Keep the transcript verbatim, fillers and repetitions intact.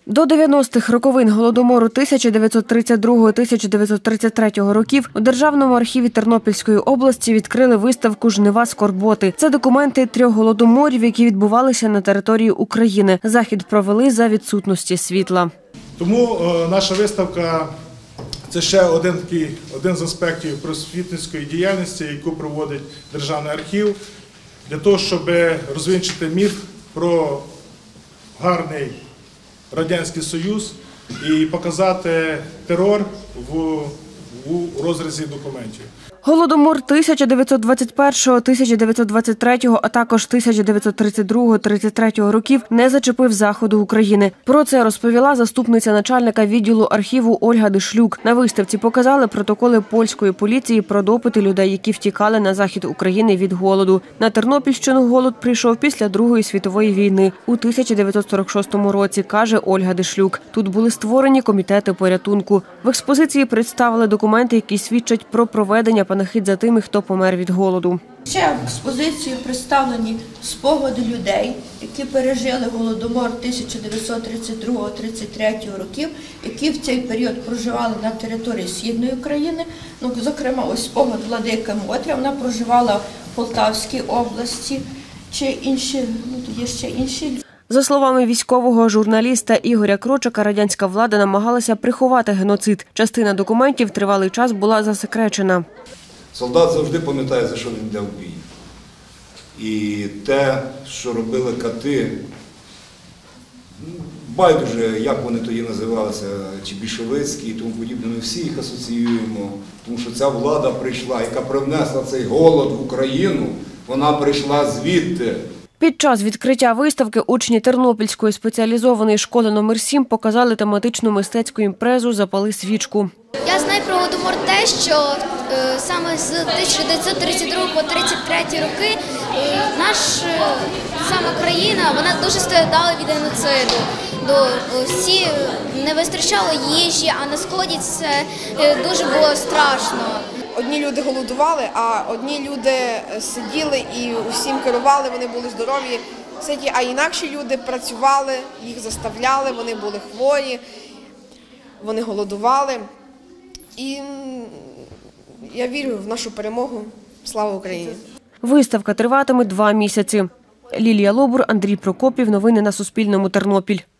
До дев'яностих роковин Голодомору тисяча дев'ятсот тридцять другого - тисяча дев'ятсот тридцять третього років у Державному архіві Тернопільської області відкрили виставку «Жнива скорботи». Це документи трьох голодоморів, які відбувалися на території України. Захід провели за відсутності світла. Тому е, наша виставка – це ще один, такий, один з аспектів просвітницької діяльності, яку проводить Державний архів, для того, щоб розвінчити міф про гарний Радянський Союз і показати терор в, в розрізі документів. Голодомор тисяча дев'ятсот двадцять першого - тисяча дев'ятсот двадцять третього, а також тисяча дев'ятсот тридцять другого - тридцять третього років не зачепив Заходу України. Про це розповіла заступниця начальника відділу архіву Ольга Дишлюк. На виставці показали протоколи польської поліції про допити людей, які втікали на захід України від голоду. На Тернопільщину голод прийшов після Другої світової війни у тисяча дев'ятсот сорок шостому році, каже Ольга Дишлюк. Тут були створені комітети порятунку. В експозиції представили документи, які свідчать про проведення панахид за тими, хто помер від голоду. Ще в експозиції представлені спогади людей, які пережили Голодомор тисяча дев'ятсот тридцять другого - тридцять третього років, які в цей період проживали на території Східної України. Ну, зокрема, ось спогад Владики Мотря, вона проживала в Полтавській області, чи інші, ну, тут є ще інші. За словами військового журналіста Ігоря Крочика, радянська влада намагалася приховати геноцид. Частина документів тривалий час була засекречена. Солдат завжди пам'ятає, за що він йде в бій. І те, що робили кати, байдуже, як вони тоді називалися, чи більшовицькі і тому подібне, ми всі їх асоціюємо. Тому що ця влада прийшла, яка привнесла цей голод в Україну, вона прийшла звідти. Під час відкриття виставки учні Тернопільської спеціалізованої школи номер сім показали тематичну мистецьку імпрезу «Запали свічку». Я знаю про Голодомор те, що е, саме з тисяча дев'ятсот тридцять другого по тридцять третій роки е, наша сама країна, вона дуже страждала від геноциду. До, всі не вистачало їжі, а на сході це е, дуже було страшно. Одні люди голодували, а одні люди сиділи і усім керували, вони були здорові, а інакші люди працювали, їх заставляли, вони були хворі, вони голодували. І я вірю в нашу перемогу. Слава Україні! Виставка триватиме два місяці. Лілія Лобур, Андрій Прокопів. Новини на Суспільному. Тернопіль.